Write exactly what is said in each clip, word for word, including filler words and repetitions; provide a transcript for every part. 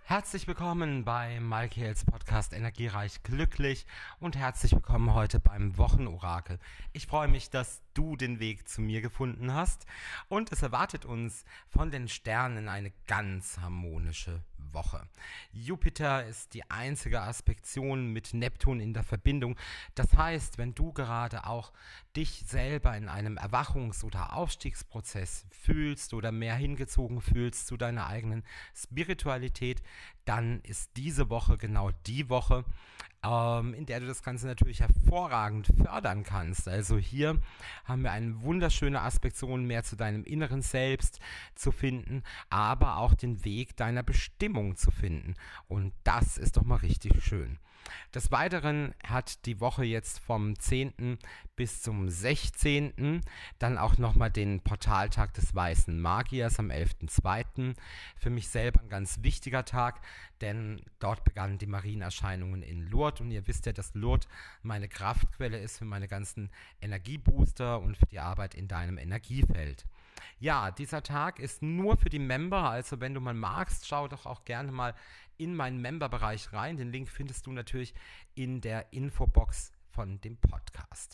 Herzlich willkommen bei Malkiels Podcast Energiereich Glücklich und herzlich willkommen heute beim Wochenorakel. Ich freue mich, dass du den Weg zu mir gefunden hast und es erwartet uns von den Sternen eine ganz harmonische Woche. Jupiter ist die einzige Aspektion mit Neptun in der Verbindung. Das heißt, wenn du gerade auch dich selber in einem Erwachungs- oder Aufstiegsprozess fühlst oder mehr hingezogen fühlst zu deiner eigenen Spiritualität, dann ist diese Woche genau die Woche, ähm, in der du das Ganze natürlich hervorragend fördern kannst. Also hier haben wir eine wunderschöne Aspektion mehr zu deinem inneren Selbst zu finden, aber auch den Weg deiner Bestimmung zu finden. Und das ist doch mal richtig schön. Des Weiteren hat die Woche jetzt vom zehnten bis zum sechzehnten dann auch nochmal den Portaltag des Weißen Magiers am elften zweiten Für mich selber ein ganz wichtiger Tag, denn dort begannen die Marienerscheinungen in Lourdes und ihr wisst ja, dass Lourdes meine Kraftquelle ist für meine ganzen Energiebooster und für die Arbeit in deinem Energiefeld. Ja, dieser Tag ist nur für die Member, also wenn du mal magst, schau doch auch gerne mal in meinen Member-Bereich rein. Den Link findest du natürlich in der Infobox von dem Podcast.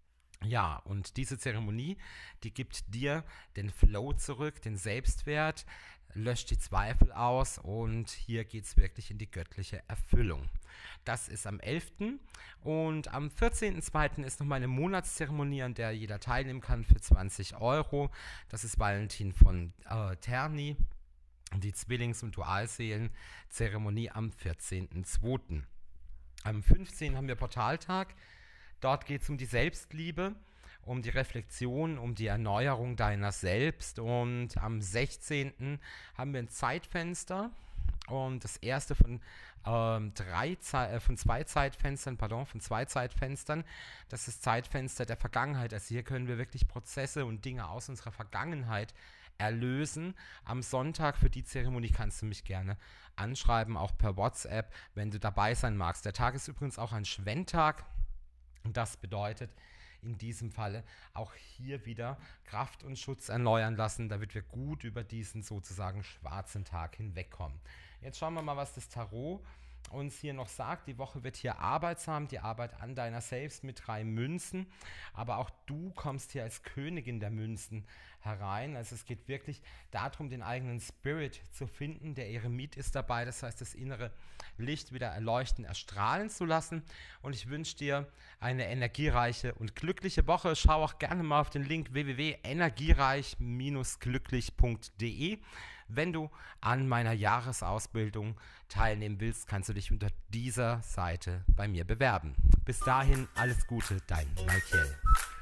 Ja, und diese Zeremonie, die gibt dir den Flow zurück, den Selbstwert, löscht die Zweifel aus und hier geht es wirklich in die göttliche Erfüllung. Das ist am elften und am vierzehnten zweiten ist noch mal eine Monatszeremonie, an der jeder teilnehmen kann für zwanzig Euro. Das ist Valentin von äh, Terni, die Zwillings- und Dualseelen-Zeremonie am vierzehnten zweiten Am fünfzehnten haben wir Portaltag. Dort geht es um die Selbstliebe, um die Reflexion, um die Erneuerung deiner selbst. Und am sechzehnten haben wir ein Zeitfenster. Und das erste von, ähm, drei Ze- äh, von zwei Zeitfenstern, pardon, von zwei Zeitfenstern, das ist Zeitfenster der Vergangenheit. Also hier können wir wirklich Prozesse und Dinge aus unserer Vergangenheit erlösen. Am Sonntag für die Zeremonie kannst du mich gerne anschreiben, auch per WhatsApp, wenn du dabei sein magst. Der Tag ist übrigens auch ein Schwenntag. Und das bedeutet in diesem Falle auch hier wieder Kraft und Schutz erneuern lassen, damit wir gut über diesen sozusagen schwarzen Tag hinwegkommen. Jetzt schauen wir mal, was das Tarot uns hier noch sagt. Die Woche wird hier arbeitsam, die Arbeit an deiner selbst mit drei Münzen, aber auch du kommst hier als Königin der Münzen herein. Also es geht wirklich darum, den eigenen Spirit zu finden. Der Eremit ist dabei, das heißt, das innere Licht wieder erleuchten, erstrahlen zu lassen. Und ich wünsche dir eine energiereiche und glückliche Woche. Schau auch gerne mal auf den Link w w w punkt energiereich Bindestrich glücklich punkt d e. Wenn du an meiner Jahresausbildung teilnehmen willst, kannst du dich unter dieser Seite bei mir bewerben. Bis dahin alles Gute, dein Malkiel.